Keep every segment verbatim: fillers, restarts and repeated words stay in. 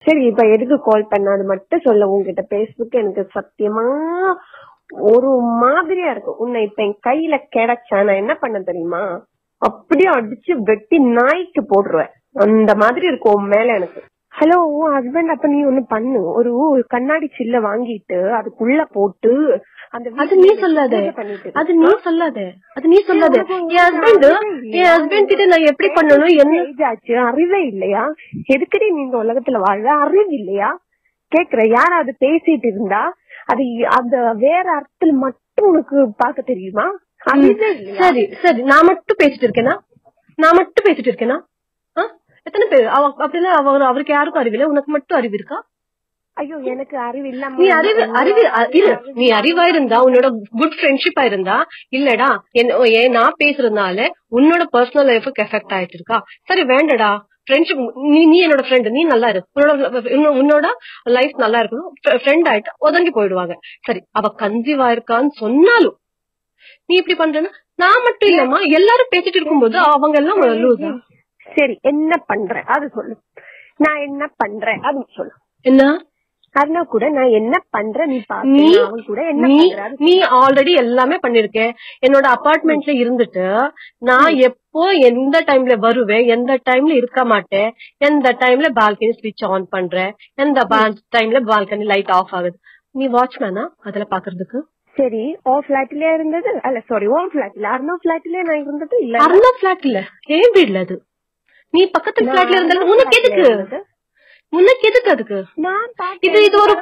சரி, இப்ப எதுக்கு கால் பண்ண அது மட்டும் சொல்ல. உங்ககிட்ட பேசுறதுக்கு எனக்கு சத்தியமா ஒரு மாதிரியா இருக்கு. உன்னை இப்ப என் கையில கிடைச்சா நான் என்ன பண்ண தெரியுமா, அப்படியே அடிச்சு வெட்டி நாய்க்கு போட்டுருவேன். அந்த மாதிரி இருக்கும் உன் மேல எனக்கு. ஹலோ உன் ஹஸ்பண்ட், அப்ப நீ ஒண்ணு பண்ணு, ஒரு கண்ணாடி சில்ல வாங்கிட்டு அதுக்குள்ள போட்டு அந்த அது நீ சொல்லாத அது நீ சொல்லாத அது நீ சொல்லாத என் ஹஸ்பண்ட் என் ஹஸ்பண்ட் கிட்ட நான் எப்படி பண்ணணும்? என்ன ஆச்சு? அறிவே இல்லையா? எதுக்கடி நீங்க உலகத்துல வாழ்ற? அறிவு இல்லையா கேக்குற? யாராவது பேசிட்டு இருந்தா அது அந்த வேற அர்த்தத்துல மட்டும் உனக்கு பாக்க தெரியுமா? சரி சரி, நான் மட்டும் பேசிட்டு இருக்கேனா? நான் மட்டும் பேசிட்டு இருக்கேனா? எத்தனை பேர் அப்படின்னா அவர் அவருக்கு யாருக்கும் அறிவில்லை, உனக்கு மட்டும் அறிவு இருக்கா? ஐயோ, எனக்கு அறிவு இல்லாம நீ அறிவு அறிவு இரு நீ அறிவா இருந்தா, உன்னோட குட் ஃப்ரெண்ட்ஷிப்பா இருந்தா, இல்லடா நான் பேசுறதுனால உன்னோட பர்சனல் லைஃபுக்கு எஃபெக்ட் ஆயிட்டு இருக்கா, சரி வேண்டடா ஃப்ரெண்ட்ஷிப், நீ நீ என்னோட ஃப்ரெண்ட், நீ நல்லா இருக்கு, உன்னோட உன்னோட லைஃப் நல்லா இருக்கணும், ஃப்ரெண்ட் ஆயிட்டு ஒதுங்கி போயிடுவாங்க. சரி, அவ கன்சீவ் ஆயிருக்கான்னு சொன்னாலும் நீ இப்படி பண்றேன்னா, நான் மட்டும் இல்லம்மா எல்லாரும் பேசிட்டு இருக்கும்போது அவங்க எல்லாம் லூசா. சரி, என்ன பண்ற அது சொல்லு. நான் என்ன பண்றேன் அது சொல்லு. என்ன அர்ணா கூட நான் என்ன பண்றேன் நீ கூட என்ன? நீ ஆல்ரெடி எல்லாமே பண்ணிருக்க. என்னோட அபார்ட்மெண்ட்ல இருந்துட்டு நான் எப்போ எந்த டைம்ல வருவேன், எந்த டைம்ல இருக்க மாட்டேன், எந்த டைம்ல பால்கனி ஸ்விட்ச் ஆன் பண்றேன், எந்த டைம்ல பால்கனி லைட் ஆஃப் ஆகுது. நீ வாட்ச்மேனா அதுல பாக்குறதுக்கு? சரி, ஓ பிளாட்லயே இருந்தது அல்ல, சாரி ஓ பிளாட்ல, அர்ணா பிளாட்லயே நான் இருந்தது இல்ல. அர்ணா பிளாட்ல ஏன் வீட்ல அது? நீ பக்கத்து பிளாட்ல இருந்தாலும் உனக்கு எதுக்கு? உனக்கு எதுக்கு அதுக்கு? இது இது ஒரு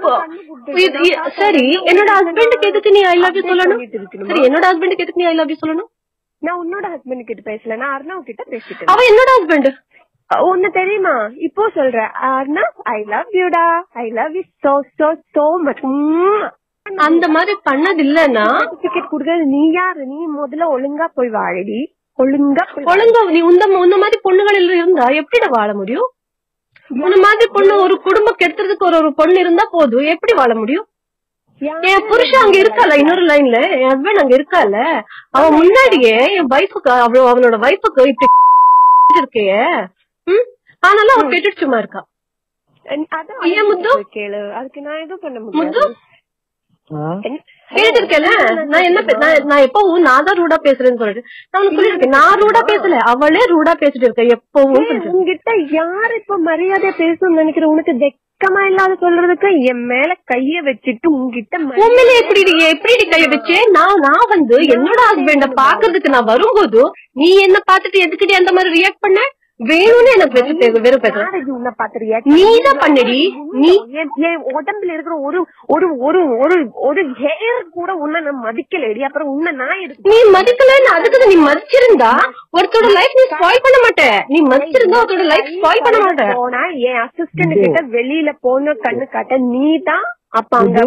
சரி, என்னோட ஹஸ்பண்டுக்கு எதுக்கு நீ ஐ லவ் யூ சொல்லணும்? சரி, என்னோட ஹஸ்பண்டுக்கு எதுக்கு நீ ஐ லவ் யூ சொல்லணும்? நான் உன்னோட ஹஸ்பண்ட் கிட்ட பேசல, நான் அர்ணாவ் கிட்ட பேசிட்டேன். அவ என்னோட ஹஸ்பண்ட். ஒன்னு தெரியுமா? இப்போ சொல்ற அர்ணா ஐ லவ் யூடா, I love you so so so much. அந்த மாதிரி பண்ணது இல்லன்னா டிக்கெட் குடுக்கறது நீ யாரு? நீ முதல்ல ஒழுங்கா போய் வாழடி, ஒழுங்கா ஒழுங்கா. நீ உந்த உன்ன மாதிரி பொண்ணுகள் இருந்தா எப்படிடா வாழ முடியும்? உன்ன மாதிரி பொண்ணு ஒரு குடும்பம் கெடுத்துறதுக்கு ஒரு ஒரு பொண்ணு இருந்தா போதும், எப்படி வாழ முடியும்? என் புருஷன் அங்க இருக்கால, இன்னொரு லைன்ல என் ஹஸ்பண்ட் அங்க இருக்கால, அவன் முன்னாடியே என் வைஃபுக்கு அவ்வளவு அவனோட வைஃபுக்கு இப்படி இருக்கே. ம் ஆனாலும் அவன் கேட்டுட்டு சும்மா இருக்கா. ஏன் முத்து கேளு, அதுக்கு நான் எதுவும் பண்ண முடியாது. கேட்டு இருக்கேன்ல, நான் என்ன நான் எப்பவும் நான் தான் ரூடா பேசுறேன்னு சொல்லிட்டு நான் சொல்லிருக்கேன். நான் ரூடா பேசல, அவளே ரூடா பேசிட்டு இருக்கேன் எப்பவும். உங்ககிட்ட யாரு இப்ப மரியாதையா பேசணும்னு நினைக்கிற? உனக்கு வெக்கமா இல்லாத சொல்றதுக்கு என் மேல கைய வச்சுட்டு உங்ககிட்ட உண்மையில எப்படி எப்படி கைய வச்சு நான் நான் வந்து என்னோட ஹஸ்பண்ட பாக்குறதுக்கு நான் வரும்போது நீ என்ன பாத்துட்டு எதுக்கிட்டே அந்த மாதிரி ரியாக்ட் பண்ண? வேணும்னு எனக்கு வச்சு வெறும் பேசுறேன். நீதான் பண்ணடி. நீ என் உடம்புல இருக்கிற ஒரு ஒரு ஒரு ஒரு ஒரு ஹேர் கூட உன்னை நான் மதிக்கலடி. அப்புறம் உன்னை நான் எடுத்து நீ மதிக்கல, அதுக்கு நீ மதிச்சிருந்தா ஒருத்தோட லைஃப் நீ ஸ்பாயில் பண்ண மாட்டேன். நீ மதிச்சிருந்தா ஒருத்தோட லைஃப் ஸ்பாயில் பண்ண மாட்டேன். போனா என் அசிஸ்டன்ட் கிட்ட வெளியில போன கண்ணு காட்ட நீ தான் அப்ப அங்க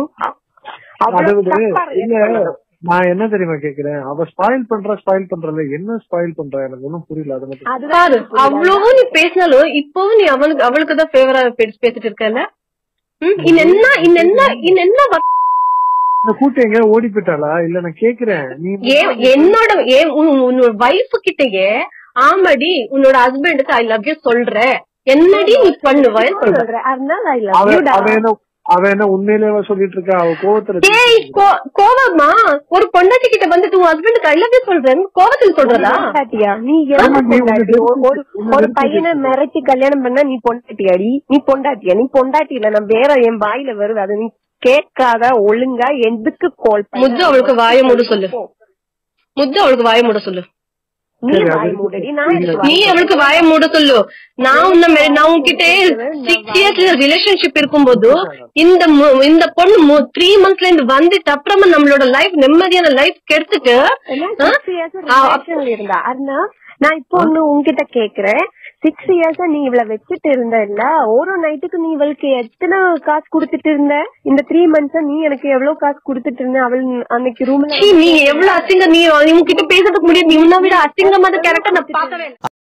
நான் என்ன தெரியுமா கேக்குறேன், அவ ஸ்பாயில் பண்ற ஸ்பாயில் பண்றல என்ன ஸ்பாயில் பண்ற எனக்கு ஒன்னும் புரியல. அது மட்டும் அதுதான் அவ்வளவும் நீ பேசினாலும் இப்பவும் நீ அவளுக்கு அவளுக்குதான் ஃபேவரா பேசிட்டு இருக்கல. இன்னென்ன இன்னென்ன இன்னென்ன கூட்டு எங்க ஓடி போயிட்டாளா? இல்ல நான் கேக்குறேன், நீ என்னோட உன்னோட வைஃப் கிட்டயே ஆமாடி உன்னோட ஹஸ்பண்டுக்கு ஐ லவ் யூ சொல்ற, என்னடி நீ பண்ணுவ சொல்ற. அவ என்ன உண்மையிலேயே சொல்லிட்டு இருக்கா? அவ கோவத்துல கோவமா ஒரு பொண்டாட்டி கிட்ட வந்துட்டு உன் ஹஸ்பண்டுக்கு ஐ லவ் யூ சொல்றேன் கோவத்துல சொல்றதா? நீ ஒரு பையனை மிரட்டி கல்யாணம் பண்ணா நீ பொண்டாட்டியாடி? நீ பொண்டாட்டியா? நீ பொண்டாட்டி இல்ல, நான் வேற என் வாயில வருது, அது நீ கேட்காத. ஒழுங்கா எதுக்கு கால் பண்ண? முத்து அவளுக்கு வாய மூட சொல்லு. முத்து அவளுக்கு வாய மூட சொல்லு. நீ அவளுக்கு வாய மூட சொல்லு. நான் உன்ன நான் உன்கிட்ட சிக்ஸ் இயர்ஸ் ரிலேஷன்ஷிப் இருக்கும்போது இந்த இந்த பொண்ணு த்ரீ மந்த்ஸ்ல இருந்து வந்துட்டு அப்புறமா நம்மளோட லைஃப் நிம்மதியான லைஃப் கெடுத்துட்டு இருந்தா. அர்ணா நான் இப்போ ஒண்ணு உன்கிட்ட கேக்குறேன், சிக்ஸ் இயர்ஸா நீ இவள வச்சுட்டு இருந்த இல்ல, ஒரு நைட்டுக்கு நீ இவளுக்கு எத்தனை காசு குடுத்துட்டு இருந்த? இந்த த்ரீ மந்த்ஸா நீ எனக்கு எவ்வளவு காசு குடுத்துட்டு இருந்த? அவள் அன்னைக்கு ரூம்ல நீ எவ்வளவு அசிங்க, நீ உன்கிட்ட பேசுறதுக்கு முடியாது. நீ உன்ன விட அசிங்கமான கேரக்டர் நான் பாக்கவே